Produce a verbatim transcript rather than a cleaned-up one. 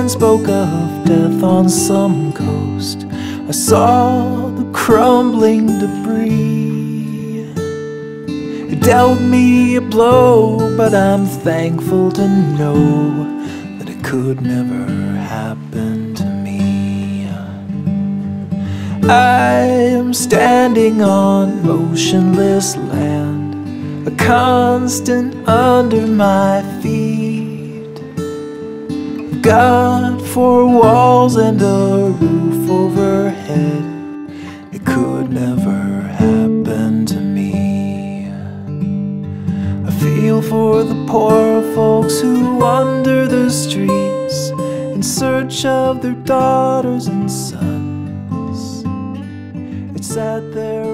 sign spoke of death on some coast. I saw the crumbling debris. It dealt me a blow, but I'm thankful to know that it could never happen to me. I am standing on motionless land, a constant under my feet. God, four walls and a roof overhead, it could never happen to me. I feel for the poor folks who wander the streets in search of their daughters and sons. It's sad there